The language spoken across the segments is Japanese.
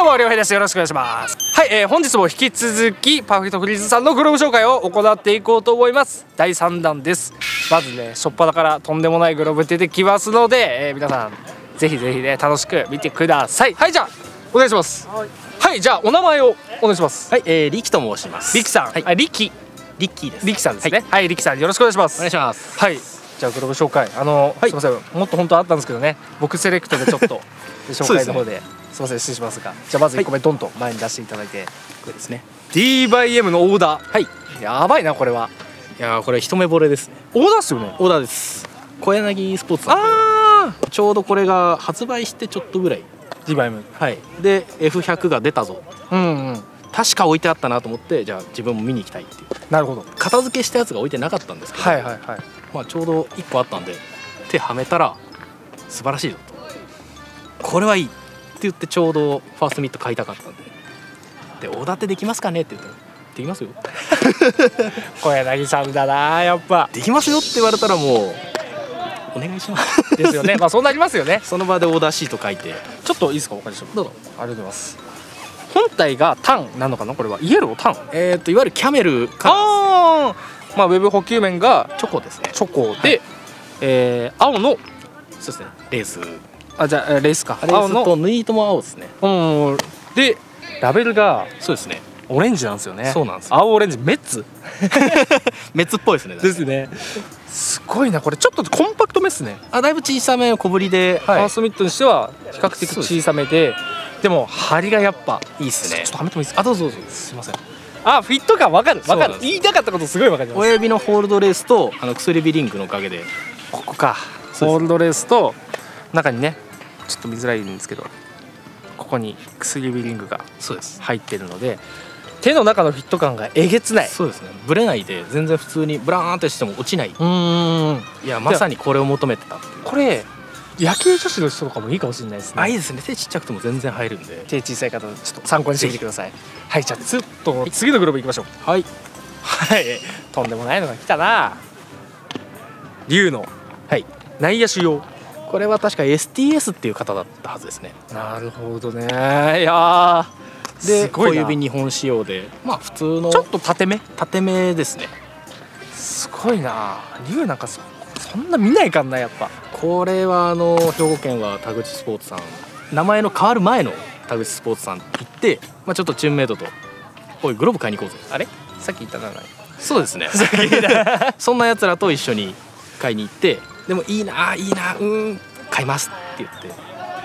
どうも、りょうへいです。よろしくお願いします。はい、本日も引き続きパーフェクトフリーズさんのグローブ紹介を行っていこうと思います。第3弾です。まずね、初っ端からとんでもないグローブ出てきますので、皆さんぜひぜひね、楽しく見てください。はい、じゃあお願いします。はい、じゃあお名前をお願いします。 はい、リキと申します。 リキさん、はい、リキです。 リキさんですね。はい、リキさんよろしくお願いします。 お願いします。 はい、じゃあグローブ紹介、すみません、もっと本当はあったんですけどね、僕セレクトでちょっと紹介の方ですみません、失礼しますが、じゃあまず1個目ドンと前に出していただいて、 これですね。 D/M のオーダー。 はい、 やばいなこれは。 いやー、これ一目惚れですね。 オーダーっすよね。 オーダーです。小柳スポーツさんで、ちょうどこれが発売してちょっとぐらい。 D/M。 はいで F100 が出たぞ、確か置いてあったなと思って、じゃあ自分も見に行きたいっていう。 なるほど。 片付けしたやつが置いてなかったんですけど、 はいはいはい。 まあちょうど1個あったんで手はめたら素晴らしいぞと、これはいいって言って、ちょうどファーストミット買いたかったんで、オーダーってできますかねって言ったら、できますよ小柳さんだな、やっぱ。 できますよって言われたら、もうお願いしますですよね。まあそうなりますよね。 その場でオーダーシート書いて。 ちょっといいですか、お借りしても。 どうぞ。 ありがとうございます。本体がタンなのかな、これは。イエロータン。 いわゆるキャメルか。 まあウェブ補給面がチョコですね。 チョコで、青の、 そうですね、レース。 じゃあレースか。 レースと縫い糸も青ですね。 でラベルがそうですね、 オレンジなんですよね。 そうなんです。 青オレンジ、メッツメッツっぽいですね。 ですね。すごいな、これちょっとコンパクトめっすね。 だいぶ小さめの小ぶりで、 ファーストミットにしては比較的小さめで、でも張りがやっぱいいっすね。 ちょっとはめてもいいですか。 どうぞどうぞ。 すいません。フィット感わかるわかる。言いたかったことすごいわかります。 親指のホールドレースと薬指リングのおかげで、 ここか、ホールドレースと中にね、ちょっと見づらいんですけど、ここに薬指リングが入ってるので、手の中のフィット感がえげつない。 そうですね、ブレないで全然普通にブラーンってしても落ちない。いや、まさにこれを求めてたっていう。 これ野球女子の人とかもいいかもしれないですね。 いいですね。手ちっちゃくても全然入るんで、 手小さい方ちょっと参考にしてみてください。はい、じゃあ次のグローブいきましょう。はいはい、とんでもないのが来たな。龍の内野手用。 これは確か STS っていう方だったはずですね。 なるほどね。いやで小指2本仕様で、まあ普通のちょっと縦めですね。 すごいな。龍なんかそんな見ないかんな、やっぱ。 これは兵庫県は田口スポーツさん、名前の変わる前の田口スポーツさん行って、ちょっとチームメイトと「おいグローブ買いに行こうぜ」。 あれさっき言ったな。 そうですねそんなやつらと一緒に買いに行って、でもいいな買いますって言って、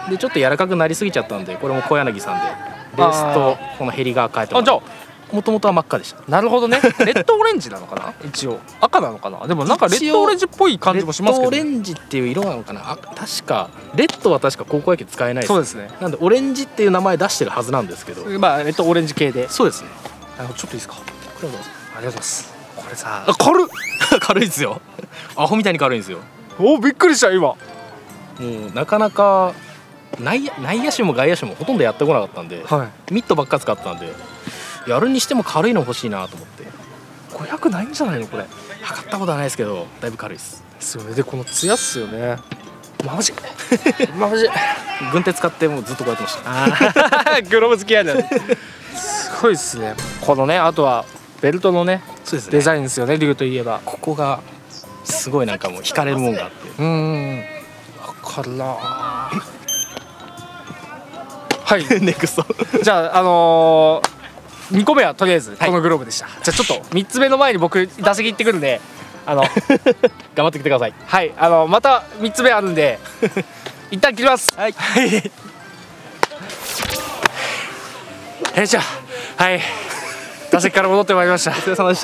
でちょっと柔らかくなりすぎちゃったんで、これも小柳さんでレースとこのヘリが変えてもらって、もともとは真っ赤でした。 なるほどね。レッドオレンジなのかな一応。赤なのかな。でもなんかレッドオレンジっぽい感じもしますけど。 レッドオレンジっていう色なのかな。確かレッドは確か高校野球使えないです。 そうですね。 なんでオレンジっていう名前出してるはずなんですけど、 レッドオレンジ系で。 そうですね。 ちょっといいですか。 これどうぞ。 ありがとうございます。これさ、 軽っ軽いですよ。アホみたいに軽いんですよ。 びっくりした今。 もうなかなか内野手も外野手もほとんどやってこなかったんで、ミットばっか使ってたんで、やるにしても軽いの欲しいなと思って。 500ないんじゃないのこれ。 測ったことはないですけど、だいぶ軽いです。 ですよね。でこのツヤっすよね。マジマジ軍手使ってもうずっとこうやってました。 グローブ付き合いだね。すごいっすね。このね、あとはベルトのね、デザインですよね。龍といえばここがすごいなんかもう惹かれるもんがあって。 わかるな。はいネクスト。 じゃあ2個目はとりあえずこのグローブでした。じゃあちょっと3つ目の前に僕打席行ってくるんで、 頑張ってきてください。 はい、また3つ目あるんで一旦切ります。はいじゃあ打席から戻ってまいりました。お疲れ様でした。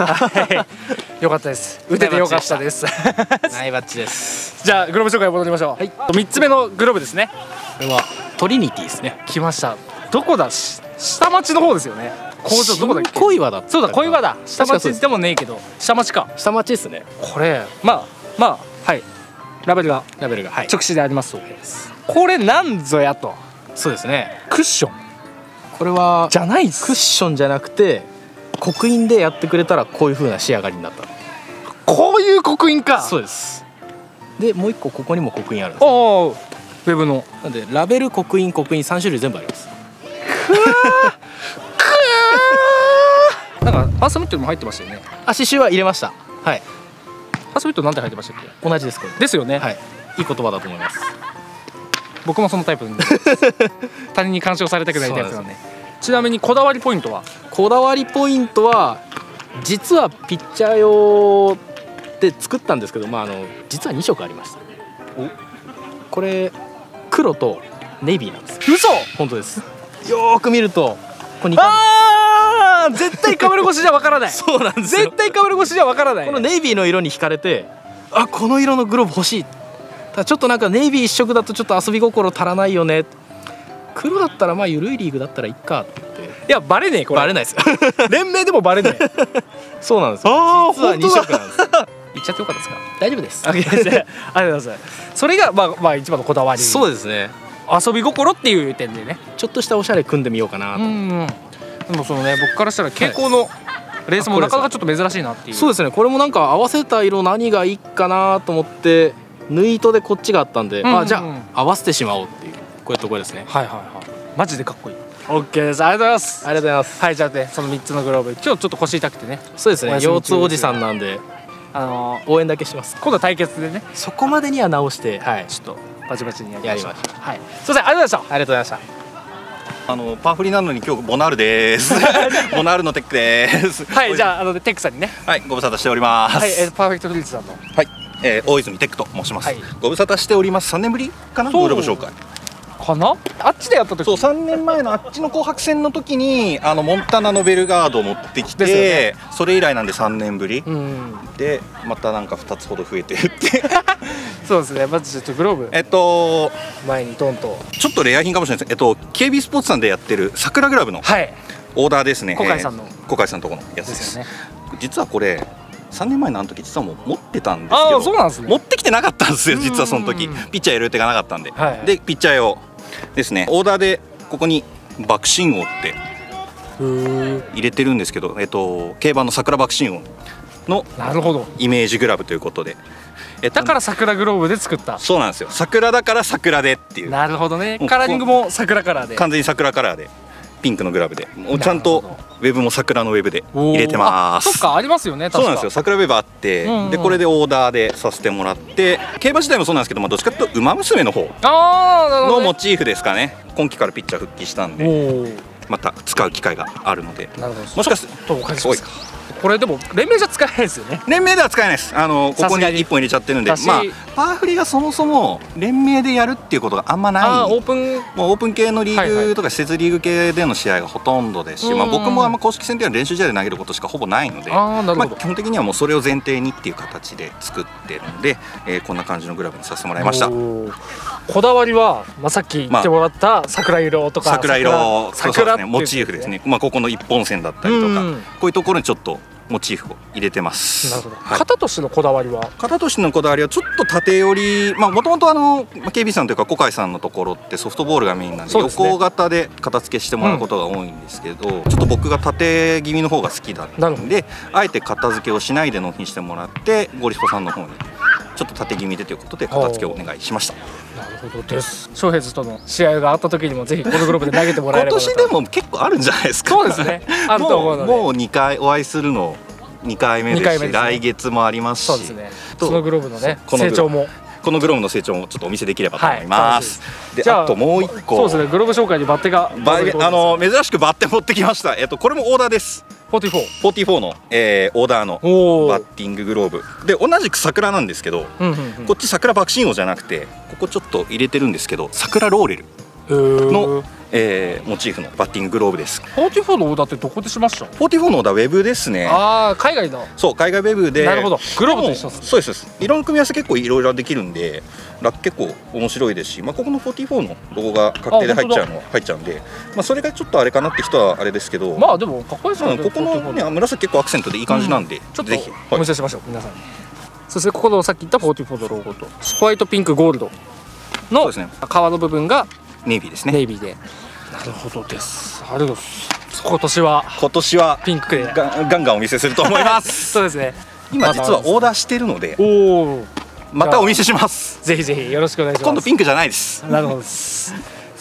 よかったです。打ててよかったです。 ナイバッチです。 じゃあグローブ紹介戻りましょう。3つ目のグローブですね。 これはトリニティですね。 来ました。どこだ、下町の方ですよね。工場どこだっけ。 小岩だ。 そうだ、小岩だ。下町でもねえけど下町か。 下町ですね。 これラベルが直視であります。これなんぞやと。 そうですね。 クッション。 これはじゃないっす。 クッションじゃなくて刻印でやってくれたらこういう風な仕上がりになった。 こういう刻印か。 そうです。でもう一個ここにも刻印あるんです。 ウェブの。 なんでラベル、刻印3種類全部あります。 なんかファーストミットにも入ってましたよね。 あ、刺繍は入れました。はい。 ファーストミットなんて入ってましたっけ？ 同じですこれ。 ですよね。 はい。いい言葉だと思います。 僕もそのタイプなんで他人に干渉されたくないタイプなんで。ちなみにこだわりポイントは？ こだわりポイントは実はピッチャー用で作ったんですけど、実は2色ありました。これ黒とネイビーなんです。 嘘？ 本当です。よーく見るとこれ絶対カメラ越しじゃわからない。 そうなんですよ。 絶対カメラ越しじゃわからない。 このネイビーの色に惹かれて、あ、この色のグローブ欲しい。ただちょっとなんかネイビー一色だとちょっと遊び心足らないよね。黒だったら緩いリーグだったらいっかって言って。 いやバレねえこれ。 バレないですよ。 連名でもバレねえ。 そうなんですよ。実は2色なんです。言っちゃってよかったですか？大丈夫です。 ありがとうございます。それが一番のこだわり。 そうですね。 遊び心っていう点でね。 ちょっとしたおしゃれ組んでみようかなと。 でもそのね、僕からしたら蛍光のレースもなかなかちょっと珍しいなっていう。 そうですね。これもなんか合わせた色何がいいかなと思って縫い糸でこっちがあったんで、じゃあ合わせてしまおうっていうこういうところですね。 はいはいはい。マジでかっこいい。オッケーです。ありがとうございます。 ありがとうございます。 はい、じゃあね、その3つのグローブ今日ちょっと腰痛くてね。 そうですね。腰痛おじさんなんで応援だけします。 今度は対決でね。 そこまでには直してちょっとバチバチにやりましょう。はい。すいません、ありがとうございました。 ありがとうございました。 パーフリなのに今日ボナールです。ボナールのテックです。 はい、じゃあテックさんにね。 はい、ご無沙汰しております。 はい、パーフェクトフリーズさんの。 はい、大泉テックと申します。ご無沙汰しております。3年ぶりかな、グローブ紹介。 かな？あっちでやった時。 そう、3年前のあっちの紅白戦の時にモンタナのベルガードを持ってきて、それ以来なんで3年ぶりで、またなんか2つほど増えてるって。 そうですね。まずちょっとグローブ前にドンとちょっとレア品かもしれないです。KB スポーツさんでやってる桜グラブのオーダーですね。 小海さんの小海さんのところのやつですね。実はこれ3年前のあの時実はもう持ってたんですけど、 そうなんですね。 持ってきてなかったんですよ。実はその時ピッチャーやる予定がなかったんで、でピッチャー用ですね。オーダーでここに爆心王って入れてるんですけど、競馬の桜爆心王のイメージグラブということで、 だから桜グローブで作った。 そうなんですよ。桜だから桜でっていう。 なるほどね。カラーリングも桜カラーで、 完全に桜カラーでピンクのグラブで、ちゃんとウェブも桜のウェブで入れてます。 そっか、ありますよね。 そうなんですよ。桜ウェブあって、でこれでオーダーでさせてもらって、競馬自体もそうなんですけど、どっちかというと馬娘の方のモチーフですかね。今季からピッチャー復帰したんで、また使う機会があるので、もしかするとこれでも連名じゃ使えないですよね。連名では使えないです。ここに1本入れちゃってるんで、パーフリがそもそも連名でやるっていうことがあんまない。もうオープン系のリーグとか施設リーグ系での試合がほとんどですし、僕も公式戦では練習試合で投げることしかほぼないので、基本的にはもうそれを前提にっていう形で作ってるので、こんな感じのグラブにさせてもらいました。 こだわりはさっき言ってもらった桜色とか、 桜色、桜モチーフですね。ここの一本線だったりとか、こういうところにちょっとモチーフを入れてます。なるほど。 型としてのこだわりは？ 型としてのこだわりはちょっと縦寄り、もともとKB さんというか小海さんのところってソフトボールがメインなんで、横型で片付けしてもらうことが多いんですけど、ちょっと僕が縦気味の方が好きだったんで、あえて片付けをしないで納品してもらって、ゴリスポさんの方にちょっと縦気味でということで片付けをお願いしました。 なるほどです。ショーヘイズとの試合があった時にもぜひこのグローブで投げてもらえれば。 今年でも結構あるんじゃないですか。 そうですね。あると思うので。 もう2回お会いするの2回目ですし、来月もありますし、 そうですね。そのグローブのね成長も、 このグローブの成長もちょっとお見せできればと思います。で、あともう1個、 そうですね。グローブ紹介にバッテが珍しくバッテ持ってきました。これもオーダーです。44のオーダーのバッティンググローブで、同じく桜なんですけど、こっち桜爆心王じゃなくて、ここちょっと入れてるんですけど、桜ローレルのモチーフのバッティンググローブです。 44のオーダーってどこでしました？ 44のオーダーウェブですね。 海外の。 そう、海外ウェブで。 なるほど。グローブと一緒ですね。 そうです。色の組み合わせ結構いろいろできるんで、結構面白いですし、ここの44のロゴが確定で入っちゃうのは入っちゃうんで、それがちょっとあれかなって人はあれですけど、 でもかっこいいですね。 ここのね、紫結構アクセントでいい感じなんで、 ちょっとぜひお見せしましょう、皆さんに。そしてここのさっき言った44のロゴとホワイトピンクゴールドの革の部分がネイビーですね。 ネイビーで。なるほどです。ありがとうございます。今年はピンクでガンガンお見せすると思います。 そうですね。 今実はオーダーしてるので、またお見せします。 ぜひぜひよろしくお願いします。 今度ピンクじゃないです。 なるほどです。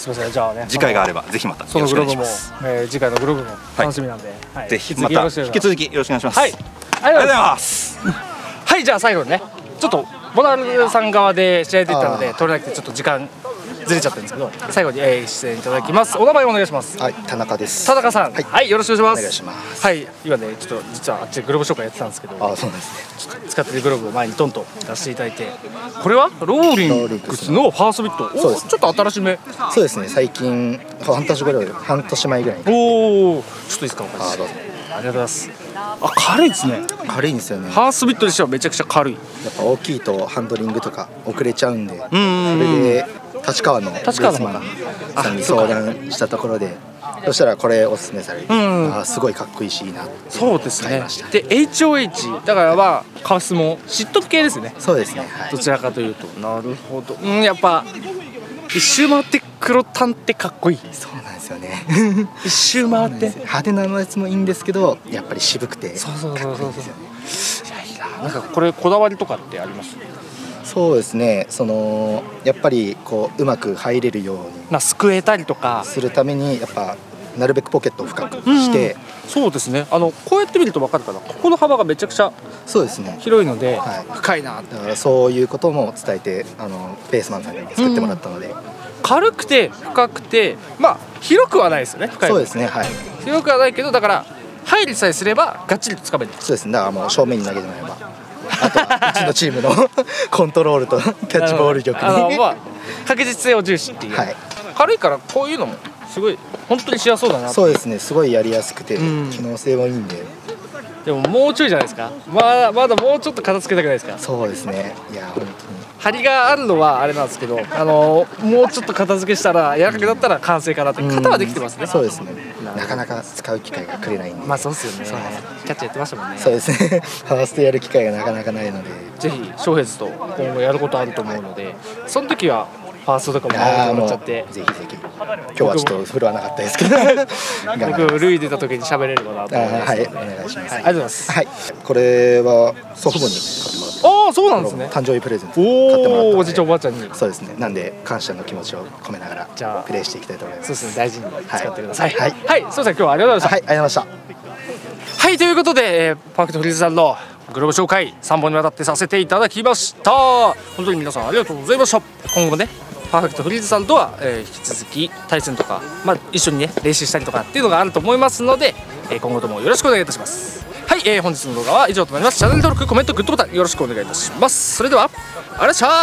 すみません、じゃあね、 次回があればぜひまたよろしくお願いします。 次回のグローブも楽しみなんで、 ぜひまた引き続きよろしくお願いします。 はい、ありがとうございます。はい、じゃあ最後にね、ちょっとボナルさん側で試合出たので取れなくてちょっと時間ずれちゃったんですけど、最後に出演いただきます。お名前お願いします。 はい、田中です。 田中さん、はい、よろしくお願いします。 お願いします。 はい、今ね、ちょっと実はあっちでグローブ紹介やってたんですけど、 あ、そうなんですね。 ちょっと使ってるグローブを前にトンと出していただいて、これはローリングスのファーストビット。 そうです。 ちょっと新しめ。 そうですね。最近半年前ぐらい。 おお、ちょっといいですか。 あ、どうぞ。 ありがとうございます。あ、軽いですね。 軽いんですよね。 ファーストビットにしてはめちゃくちゃ軽い。 やっぱ大きいとハンドリングとか遅れちゃうんで、それで立川のベースマンさんに相談したところで、そしたらこれおすすめされて、すごいかっこいいしいいなって。 そうですね。で HOH だからはカスもシット系ですね。 そうですね。 どちらかというと、なるほど。やっぱ一周回って黒タンってかっこいい。 そうなんですよね。 一周回って派手なやつもいいんですけど、やっぱり渋くてかっこいいですよね。 なんかこれこだわりとかってあります？ そうですね。やっぱりこううまく入れるようにすくえたりとかするために、やっぱなるべくポケットを深くして、 そうですね。こうやって見ると分かるかな。ここの幅がめちゃくちゃそうですね。 広いので、深いな。 だからそういうことも伝えてベースマンさんに作ってもらったので、 軽くて深くて、まあ広くはないですよね。深い。 そうですね。はい。 広くはないけど、だから入りさえすればがっちりと掴める。 そうですね。だからもう正面に投げてもらえば、あとはうちのチームのコントロールとキャッチボール力に確実性を重視っていう。軽いからこういうのもすごい本当にしやすそうだな。 そうですね。すごいやりやすくて機能性もいいんで。 でももうちょいじゃないですか。まだもうちょっと片付けたくないですか。 そうですね。いや本当に張りがあるのはあれなんですけど、もうちょっと片付けしたら柔らかくなったら完成かなって。型はできてますね。 そうですね。なかなか使う機会がくれないんで。 まあそうですよね。キャッチャーやってましたもんね。 そうですね。ファーストやる機会がなかなかないので、 ぜひ翔平と今後やることあると思うので、その時はファーストとかもやってもらっちゃって、 ぜひぜひ。今日はちょっと振るわなかったですけど、 僕塁出た時に喋れればなと思います。はい、 お願いします。ありがとうございます。 はい、これは祖父母に買ってもらった。 ああ、そうなんですね。 誕生日プレゼント買ってもらった。 おじいちゃんおばあちゃんに。 そうですね。なんで感謝の気持ちを込めながらじゃあプレイしていきたいと思います。 そうですね。大事に使ってください。 はい。 はい。そうですね。今日はありがとうございました。 はい、ありがとうございました。 はい、ということでパーフェクトフリーズさんのグローブ紹介3本にわたってさせていただきました。本当に皆さんありがとうございました。今後ね、パーフェクトフリーズさんとは、引き続き対戦とか、一緒にね練習したりとかっていうのがあると思いますので、今後ともよろしくお願いいたします。はい、本日の動画は以上となります。チャンネル登録、コメント、グッドボタンよろしくお願いいたします。それではありがとうございました。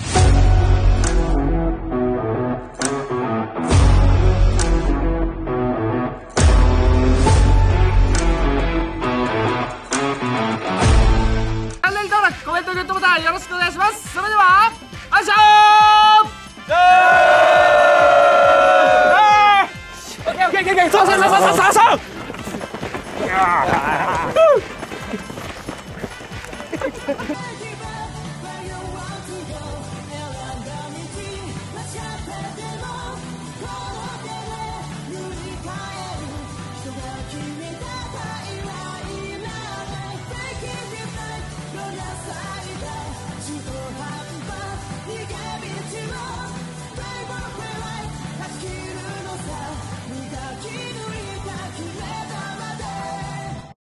コメント、グッドボタンよろしくお願いします。それではあいしょー。